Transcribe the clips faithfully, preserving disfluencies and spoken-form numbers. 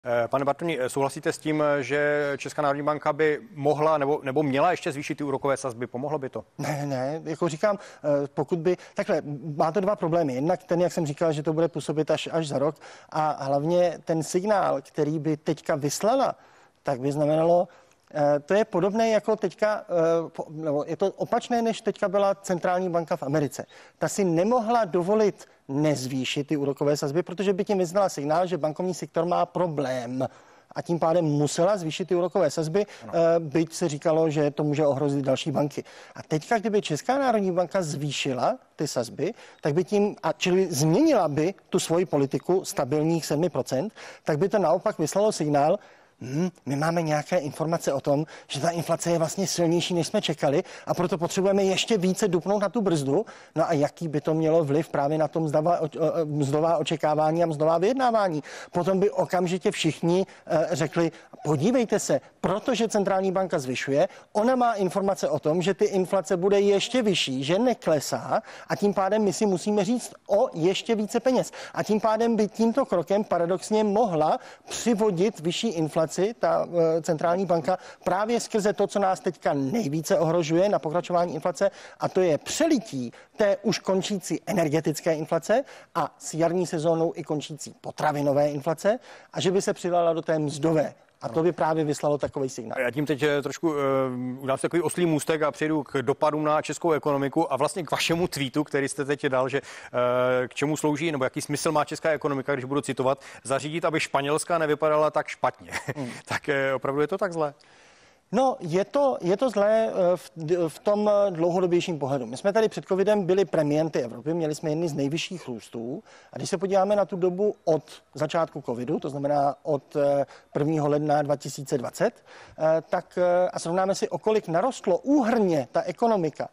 Pane Bartoň, souhlasíte s tím, že Česká národní banka by mohla nebo, nebo měla ještě zvýšit ty úrokové sazby? Pomohlo by to? Ne, ne, jako říkám, pokud by, takhle, má to dva problémy. Jednak ten, jak jsem říkal, že to bude působit až, až za rok a hlavně ten signál, který by teďka vyslala, tak by znamenalo, to je podobné jako teďka, nebo je to opačné, než teďka byla centrální banka v Americe. Ta si nemohla dovolit nezvýšit ty úrokové sazby, protože by tím vyznala signál, že bankovní sektor má problém. A tím pádem musela zvýšit ty úrokové sazby, ano. byť se říkalo, že to může ohrozit další banky. A teďka, kdyby Česká národní banka zvýšila ty sazby, tak by tím, a čili změnila by tu svoji politiku stabilních sedm procent, tak by to naopak vyslalo signál, Hmm, my máme nějaké informace o tom, že ta inflace je vlastně silnější, než jsme čekali a proto potřebujeme ještě více dupnout na tu brzdu. No a jaký by to mělo vliv právě na tom mzdová, mzdová očekávání a mzdová vyjednávání? Potom by okamžitě všichni eh, řekli, podívejte se, protože centrální banka zvyšuje, ona má informace o tom, že ty inflace bude ještě vyšší, že neklesá a tím pádem my si musíme říct o ještě více peněz. A tím pádem by tímto krokem paradoxně mohla přivodit vyšší inflaci ta uh, centrální banka právě skrze to, co nás teďka nejvíce ohrožuje na pokračování inflace, a to je přelití té už končící energetické inflace a s jarní sezónou i končící potravinové inflace a že by se přidala do té mzdové. A to by právě vyslalo takový signál. Já tím teď trošku uh, udám si takový oslý můstek a přejdu k dopadům na českou ekonomiku a vlastně k vašemu tweetu, který jste teď dal, že uh, k čemu slouží, nebo jaký smysl má česká ekonomika, když budu citovat, zařídit, aby španělská nevypadala tak špatně. Hmm. Tak uh, opravdu je to tak zlé? No, je to, je to zlé v, v tom dlouhodobějším pohledu. My jsme tady před covidem byli premienty Evropy, měli jsme jedny z nejvyšších růstů a když se podíváme na tu dobu od začátku covidu, to znamená od prvního ledna dva tisíce dvacet, tak a srovnáme si, o kolik narostlo úhrně ta ekonomika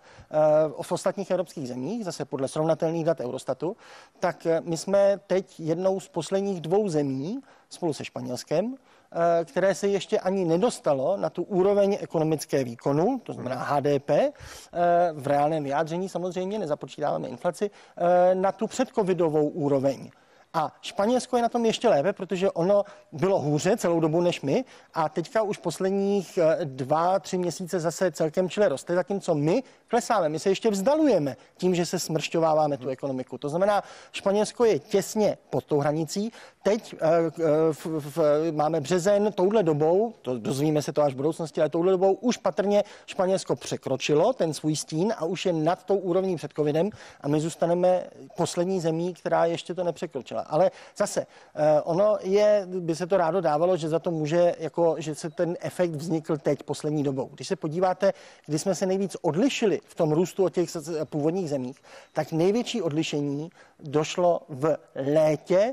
v ostatních evropských zemích, zase podle srovnatelných dat Eurostatu, tak my jsme teď jednou z posledních dvou zemí spolu se Španělskem, které se ještě ani nedostalo na tu úroveň ekonomické výkonu, to znamená H D P, v reálném vyjádření samozřejmě, nezapočítáváme inflaci, na tu předcovidovou úroveň. A Španělsko je na tom ještě lépe, protože ono bylo hůře celou dobu než my a teďka už posledních dva, tři měsíce zase celkem čile roste, zatímco my klesáme, my se ještě vzdalujeme tím, že se smršťováváme tu ekonomiku. To znamená, Španělsko je těsně pod tou hranicí. Teď v, v, máme březen, touhle dobou, to dozvíme se to až v budoucnosti, ale touhle dobou už patrně Španělsko překročilo ten svůj stín a už je nad tou úrovní před covidem a my zůstaneme poslední zemí, která ještě to nepřekročila. Ale zase, ono je, by se to rádo dávalo, že za to může, jako, že se ten efekt vznikl teď poslední dobou. Když se podíváte, kdy jsme se nejvíc odlišili v tom růstu od těch původních zemích, tak největší odlišení došlo v létě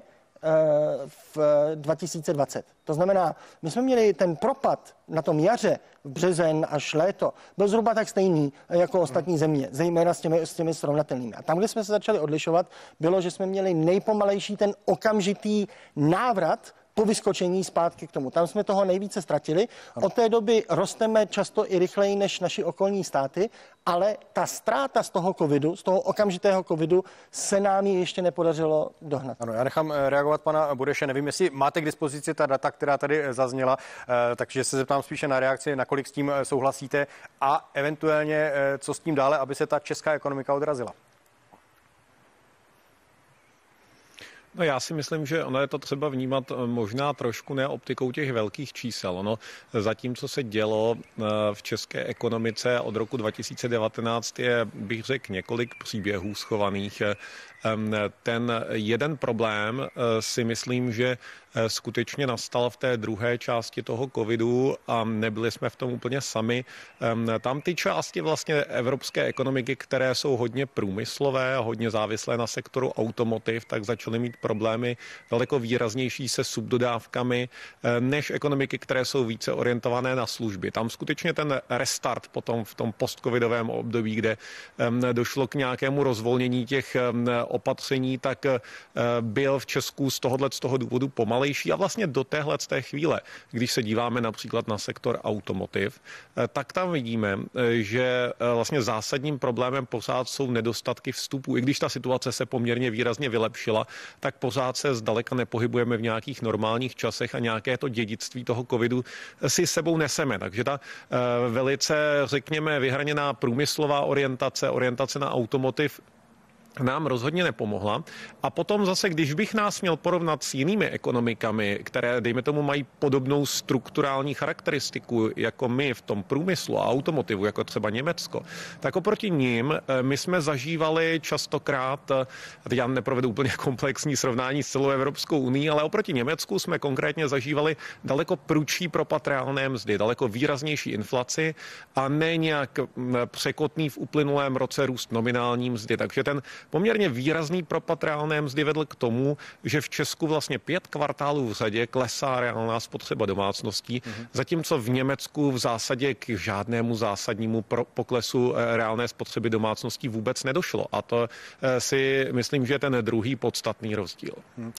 v dva tisíce dvacet. To znamená, my jsme měli ten propad na tom jaře, v březen až léto, byl zhruba tak stejný jako ostatní země, zejména s těmi, s těmi srovnatelnými. A tam, kde jsme se začali odlišovat, bylo, že jsme měli nejpomalejší ten okamžitý návrat po vyskočení zpátky k tomu. Tam jsme toho nejvíce ztratili. Od té doby rosteme často i rychleji než naši okolní státy, ale ta ztráta z toho covidu, z toho okamžitého covidu se nám ještě nepodařilo dohnat. Ano, já nechám reagovat pana Bureše. Nevím, jestli máte k dispozici ta data, která tady zazněla, takže se zeptám spíše na reakci, nakolik s tím souhlasíte a eventuálně co s tím dále, aby se ta česká ekonomika odrazila. No já si myslím, že ono je to třeba vnímat možná trošku ne optikou těch velkých čísel. Ono zatím, co se dělo v české ekonomice od roku dva tisíce devatenáct, je, bych řekl, několik příběhů schovaných. Ten jeden problém si myslím, že skutečně nastal v té druhé části toho covidu a nebyli jsme v tom úplně sami. Tam ty části vlastně evropské ekonomiky, které jsou hodně průmyslové, hodně závislé na sektoru automotiv, tak začaly mít problémy daleko výraznější se subdodávkami než ekonomiky, které jsou více orientované na služby. Tam skutečně ten restart potom v tom postcovidovém období, kde došlo k nějakému rozvolnění těch opatření, tak byl v Česku z tohohle z toho důvodu pomalejší a vlastně do téhle z té chvíle, když se díváme například na sektor automotiv, tak tam vidíme, že vlastně zásadním problémem pořád jsou nedostatky vstupů. I když ta situace se poměrně výrazně vylepšila, tak pořád se zdaleka nepohybujeme v nějakých normálních časech a nějaké to dědictví toho covidu si sebou neseme. Takže ta velice, řekněme, vyhraněná průmyslová orientace, orientace na automotiv nám rozhodně nepomohla. A potom zase, když bych nás měl porovnat s jinými ekonomikami, které, dejme tomu, mají podobnou strukturální charakteristiku jako my v tom průmyslu a automotivu, jako třeba Německo, tak oproti ním my jsme zažívali častokrát, teď já neprovedu úplně komplexní srovnání s celou Evropskou unii, ale oproti Německu jsme konkrétně zažívali daleko prudší propad reálné mzdy, daleko výraznější inflaci a ne nějak překotný v uplynulém roce růst nominální mzdy. Takže ten poměrně výrazný propad reálné mzdy vedl k tomu, že v Česku vlastně pět kvartálů v řadě klesá reálná spotřeba domácností, mm-hmm. zatímco v Německu v zásadě k žádnému zásadnímu poklesu reálné spotřeby domácností vůbec nedošlo. A to si myslím, že je ten druhý podstatný rozdíl. Hmm.